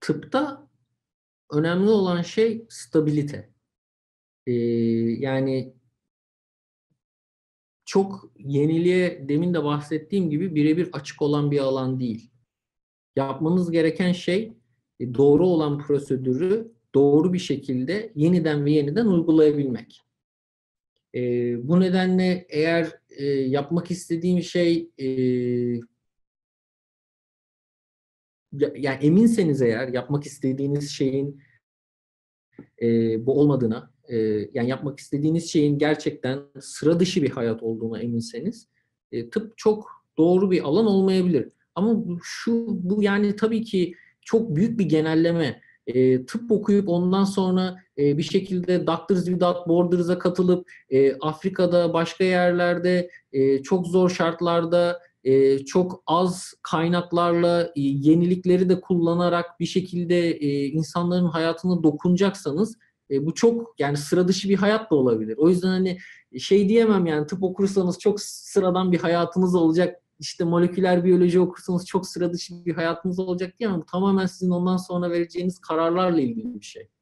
tıpta önemli olan şey stabilite. Yani çok yeniliğe demin de bahsettiğim gibi birebir açık olan bir alan değil. Yapmanız gereken şey doğru olan prosedürü doğru bir şekilde yeniden ve yeniden uygulayabilmek. Bu nedenle eğer yapmak istediğim şey yani eminseniz eğer yapmak istediğiniz şeyin bu olmadığına, yani yapmak istediğiniz şeyin gerçekten sıra dışı bir hayat olduğuna eminseniz, tıp çok doğru bir alan olmayabilir. Ama bu yani tabii ki çok büyük bir genelleme. Tıp okuyup ondan sonra bir şekilde Doctors Without Borders'a katılıp Afrika'da başka yerlerde çok zor şartlarda çok az kaynaklarla yenilikleri de kullanarak bir şekilde insanların hayatına dokunacaksanız bu çok yani sıra dışı bir hayat da olabilir. O yüzden hani şey diyemem yani tıp okursanız çok sıradan bir hayatınız olacak. İşte moleküler biyoloji okursanız çok sıra dışı bir hayatınız olacak diyemem. Bu tamamen sizin ondan sonra vereceğiniz kararlarla ilgili bir şey.